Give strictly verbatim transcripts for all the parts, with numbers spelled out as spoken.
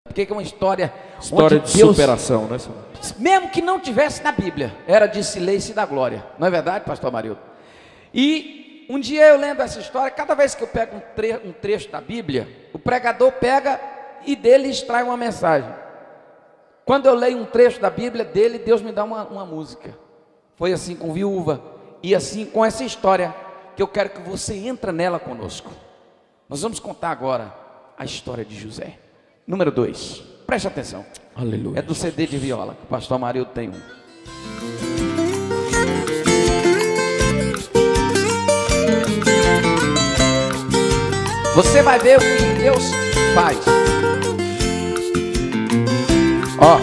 Porque é uma história, história de Deus, superação, né? Mesmo que não tivesse na Bíblia, era de silêncio e da glória. Não é verdade, pastor Marildo? E um dia eu lendo essa história, cada vez que eu pego um, tre um trecho da Bíblia, o pregador pega e dele extrai uma mensagem. Quando eu leio um trecho da Bíblia dele, Deus me dá uma, uma música. Foi assim com Viúva e assim com essa história que eu quero que você entre nela conosco. Nós vamos contar agora a história de José. Número dois, preste atenção. Aleluia. É do C D de viola, que o pastor Marildo tem um. Você vai ver o que Deus faz. Ó,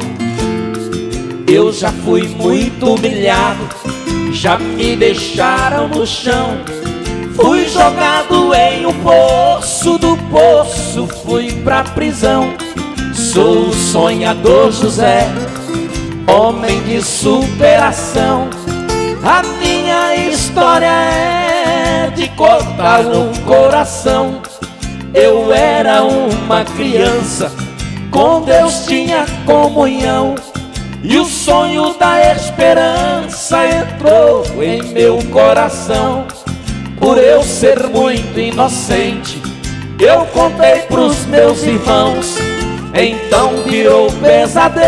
eu já fui muito humilhado, já me deixaram no chão. Fui jogado em um poço, do poço fui pra prisão. Sou o sonhador José, homem de superação. A minha história é de cortar um coração. Eu era uma criança, com Deus tinha comunhão, e o sonho da esperança entrou em meu coração. Por eu ser muito inocente, eu contei pros meus irmãos, então virou pesadelo.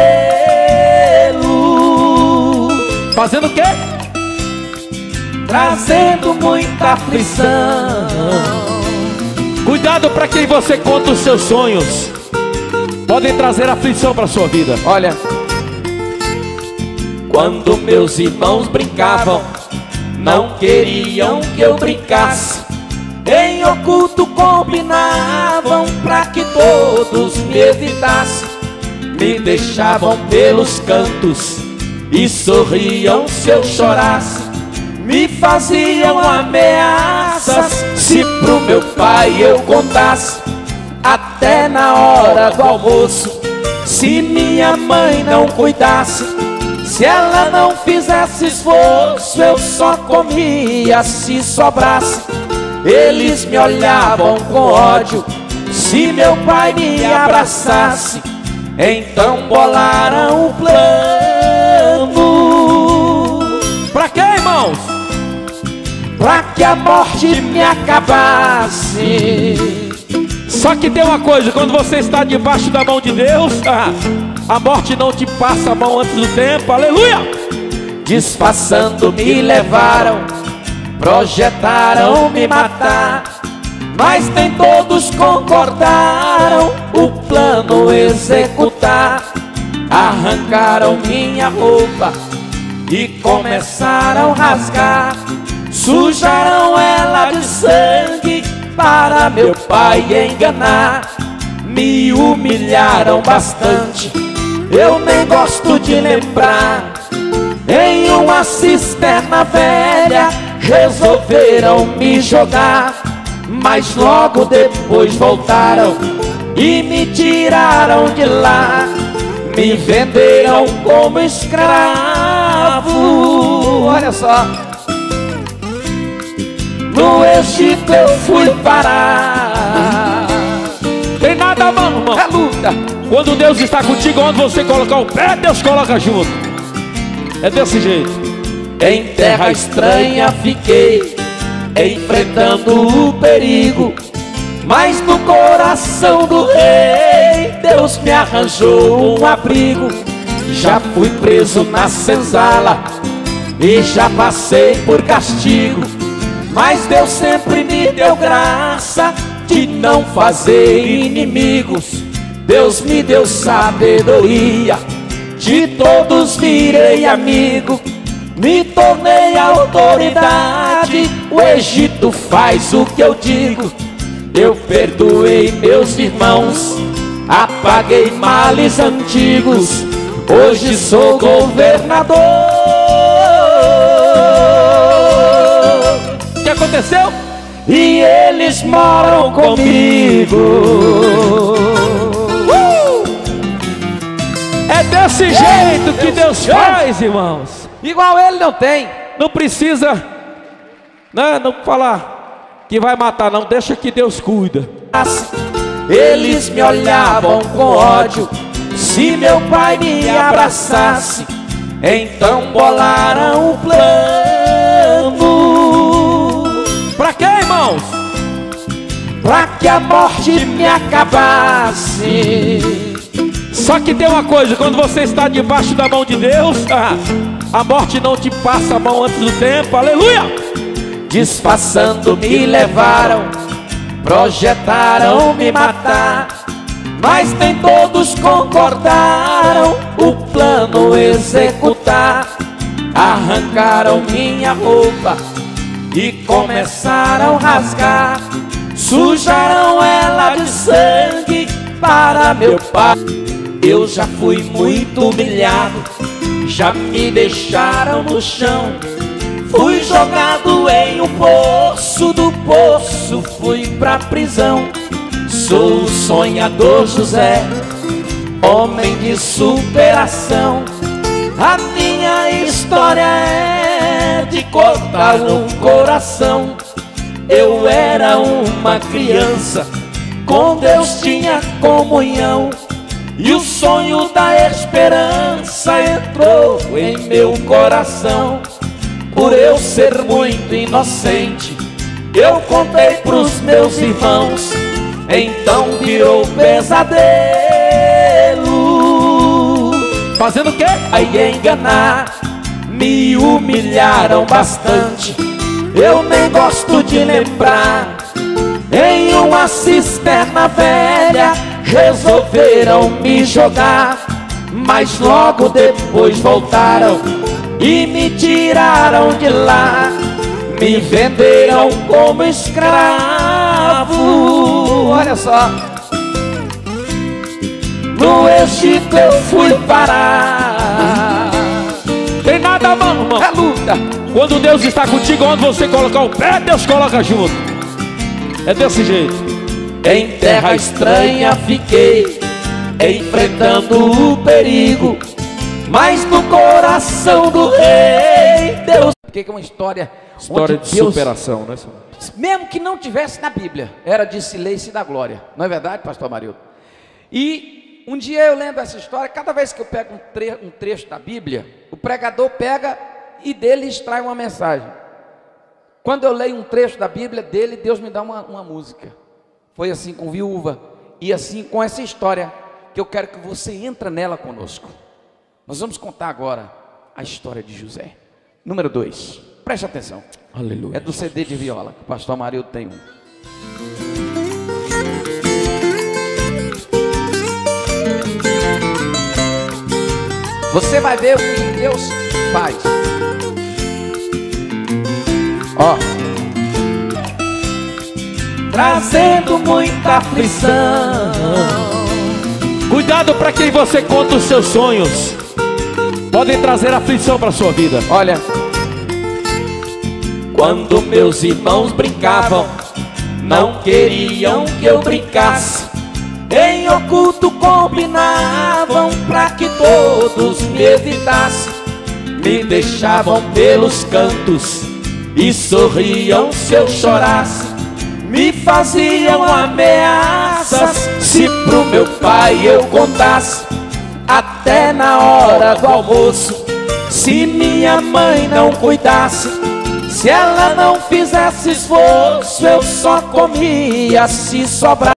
Fazendo o quê? Trazendo muita aflição. Cuidado para quem você conta os seus sonhos. Podem trazer aflição para sua vida. Olha, quando meus irmãos brincavam, não queriam que eu brincasse. Em oculto combinavam pra que todos me evitassem. Me deixavam pelos cantos e sorriam se eu chorasse. Me faziam ameaças se pro meu pai eu contasse. Até na hora do almoço, se minha mãe não cuidasse, se ela não fizesse esforço, eu só comia se sobrasse. Eles me olhavam com ódio se meu pai me abraçasse. Então bolaram um plano. Pra quê, irmãos? Pra que a morte me acabasse. Só que tem uma coisa, quando você está debaixo da mão de Deus, a morte não te passa a mão antes do tempo. Aleluia! Disfarçando me levaram, projetaram me matar, mas nem todos concordaram o plano executar. Arrancaram minha roupa e começaram a rasgar, sujaram ela de sangue para meu pai enganar. Me humilharam bastante, eu nem gosto de lembrar. Em uma cisterna velha resolveram me jogar, mas logo depois voltaram e me tiraram de lá. Me venderam como escravo. olha só, no Egito eu fui parar. Tem nada a mão, irmão. é luta. Quando Deus está contigo, onde você colocar o pé, Deus coloca junto. É desse jeito. Em terra estranha fiquei, enfrentando o perigo, mas no coração do rei Deus me arranjou um abrigo. Já fui preso na senzala e já passei por castigo, mas Deus sempre me deu graça de não fazer inimigos. Deus me deu sabedoria, de todos virei amigo. Me tornei autoridade, o Egito faz o que eu digo. Eu perdoei meus irmãos, apaguei males antigos, hoje sou governador. O que aconteceu? E eles moram comigo. uh! É desse jeito que Deus faz, irmãos. Igual ele não tem. Não precisa, né, não falar que vai matar, não. Deixa que Deus cuida. eles me olhavam com ódio. Se meu pai me abraçasse, então bolaram um plano. Pra quê, irmãos? Pra que a morte me acabasse. Só que tem uma coisa, quando você está debaixo da mão de Deus, a morte não te passa a mão antes do tempo, aleluia! Disfarçando me levaram, projetaram me matar, mas nem todos concordaram o plano executar. Arrancaram minha roupa e começaram a rasgar, sujaram ela de sangue para meu pai. Eu já fui muito humilhado, já me deixaram no chão. Fui jogado em um poço, do poço fui pra prisão. Sou o sonhador José, homem de superação. A minha história é de cortar um coração. Eu era uma criança, com Deus tinha comunhão, e o sonho da esperança entrou em meu coração. Por eu ser muito inocente, eu contei pros meus irmãos, então virou pesadelo. Fazendo o quê? Aí enganar, me humilharam bastante. Eu nem gosto de lembrar. Em uma cisterna velha resolveram me jogar, mas logo depois voltaram e me tiraram de lá. Me venderam como escravo. Olha só, no Egito eu fui parar. Tem nada a mão, irmão. é luta. Quando Deus está contigo, onde você colocar o pé, Deus coloca junto. É desse jeito. Em terra estranha fiquei, enfrentando o perigo, mas no coração do rei Deus. Porque é uma história, História onde de Deus, superação, né, senhor? mesmo que não tivesse na Bíblia, era de silêncio e da glória. Não é verdade, pastor Marildo? E um dia eu lendo essa história, cada vez que eu pego um, tre um trecho da Bíblia, o pregador pega e dele extrai uma mensagem. Quando eu leio um trecho da Bíblia dele, Deus me dá uma, uma música. Foi assim com Viúva, e assim com essa história, que eu quero que você entre nela conosco. Nós vamos contar agora a história de José. Número dois, preste atenção. Aleluia. É do C D de viola, que o pastor Amarildo tem um. Você vai ver o que Deus faz. Ó, trazendo muita aflição. Cuidado para quem você conta os seus sonhos. Podem trazer aflição para a sua vida. olha, Quando meus irmãos brincavam, não queriam que eu brincasse. Em oculto combinavam pra que todos me evitassem. Me deixavam pelos cantos e sorriam se eu chorasse. Me faziam ameaças se pro meu pai eu contasse. Até na hora do almoço, se minha mãe não cuidasse, se ela não fizesse esforço, eu só comia se sobrar.